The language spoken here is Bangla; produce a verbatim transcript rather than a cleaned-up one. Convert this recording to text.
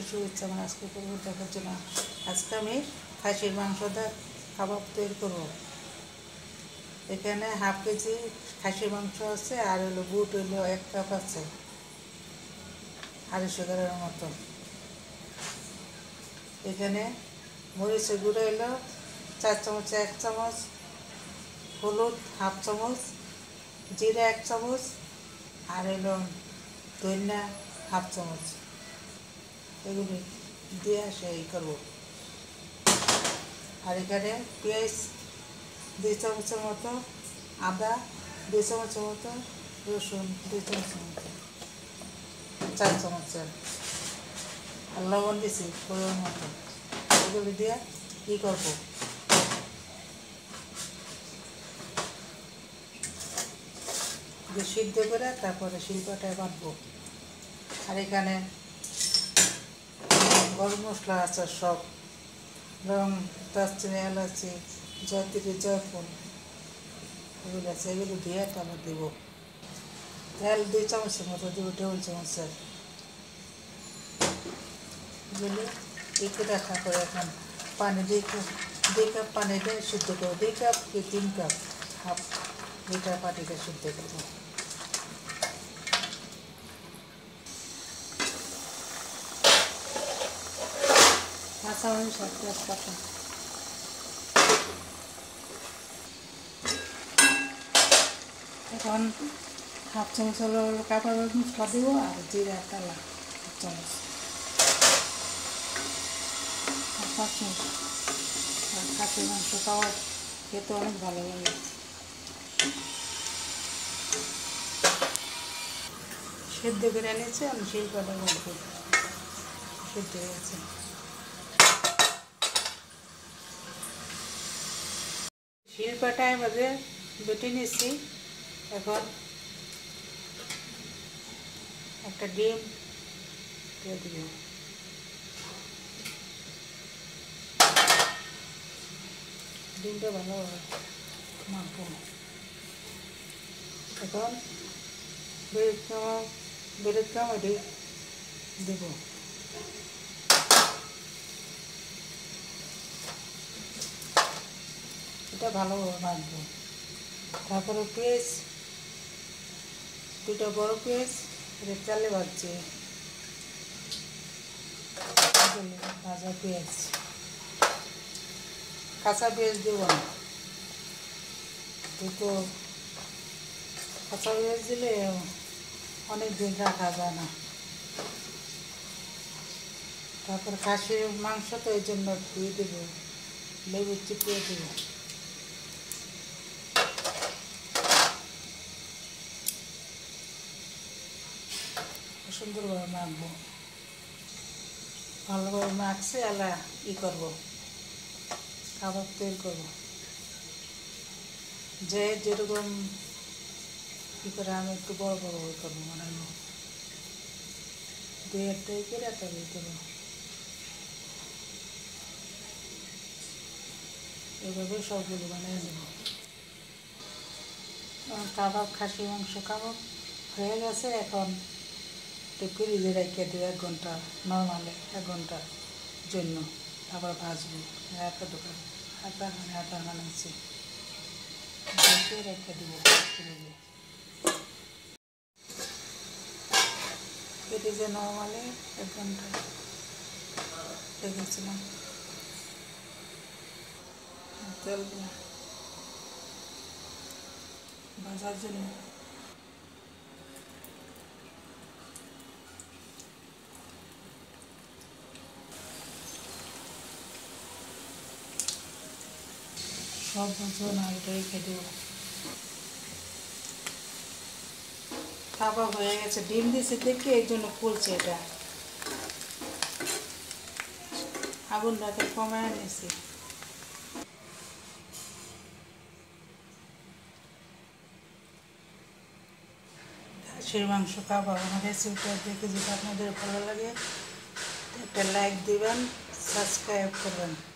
শুভেচ্ছা। আমার আজকে করবো দেখার জন্য। আজকে আমি খাসির মাংস দিয়ে কাবাব তৈরি করবো। এখানে হাফ কেজি খাসির মাংস আছে, আর হলো বুট হইলো এক কাপ আছে, আড়াইশো গ্রামের মতো। এখানে মরিচের গুঁড়ো হইলো চার চামচ, এক চামচ হলুদ হাফ চামচ, জিরা এক চামচ, আর হলো ধনিয়া হাফ চামচ। এগুলি দিয়ে আসে এই করবো। আর এখানে পেঁয়াজ দুই চামচের মতো, আদা দুই চামচের মতো, রসুন দুই চামচের মতো, চার চামচের, আর লবণ দিছি পরিমাণ মতো। এগুলি দিয়ে কী করবো, সিদ্ধ করে তারপরে শিল্পটায় বাঁধবো। আর এখানে গরম মশলা আছে সব, লং, দারচিনি, এলাচি, জয়ত্রী, জয়ফল এগুলো আছে। এগুলো দিয়ে তারপর দেবো। তেল দুই চামচের মতো দেবো, টেবিল চামচের। এগুলি একটু দেখা করে এখন পানি দুই কাপ দুই কাপ পানি দিয়ে সিদ্ধ করবো। দুই কাপ কি তিন কাপ, হাফ লিটার পানিটা সিদ্ধ করবো। কাঁচা মরিচ আর তেজপাতা। এখন হাফ চামচ হলো কাবাব মশলা দেবো, আর জিরা টালা হাফ চামচ, আর পাঁচ চামচ। আর খাসির মাংস কাবাব খেতে অনেক ভালো লাগে। সেদ্ধ করে এনেছে, আমি শিল্পটা বলবো সেদ্ধ হয়ে গেছে। শিল্পটায় মধ্যে বেটে নিয়েছি। এখন একটা ডিম দিয়ে দিব। ডিমটা ভালোভাবে মাখবো। এখন বেরেট কামা বেরেট কামাটি দেবো। এটা ভালোভাবে মাখবো। তারপরে পেঁয়াজ, দুটো বড় পেঁয়াজ এটা চালে ভাজছে, ভাজা পেঁয়াজ, কাঁচা পেঁয়াজ দেব না। দুটো কাঁচা পেঁয়াজ দিলে অনেক দিন রাখা যায় না। তারপর খাসির মাংস তো এই জন্য ধুয়ে দেবো, লেবু চিপিয়ে দেবো। সুন্দরভাবে মাখবো। ভালোভাবে মাখছে আলা ই করবো, কাবাব তৈরি করবো। যে যেরকম কী করে আমি একটু বড় বড় ওই করবো, মানে দুই একটাই করে তবে করবো। এভাবে সবগুলো বানিয়ে নেব। কাবাব, খাসি মাংস কাবাব হয়ে গেছে। এখন একটু ফ্রিজে রেখে দেবো এক ঘন্টা, নর্মালে এক ঘন্টার জন্য। আবার ভাজবো। একটা দোকান আটা আটা বানাচ্ছি, রেখে রেখে দেবো ফ্রিজে। ফ্রিজে নর্মালে এক ঘন্টা রেখেছিলাম। তেল ভাজার জন্য সব ভাজবো না, এটা রেখে দেবো। কাবাব হয়ে গেছে। ডিম দিয়েছে দেখে এই জন্য ফুলছে। এটা আগুনটাকে কমায় নিয়েছি। খাসির মাংস কাবাব আমার রেসিপিটা দেখে যদি আপনাদের ভালো লাগে একটা লাইক দিবেন, সাবস্ক্রাইব করবেন।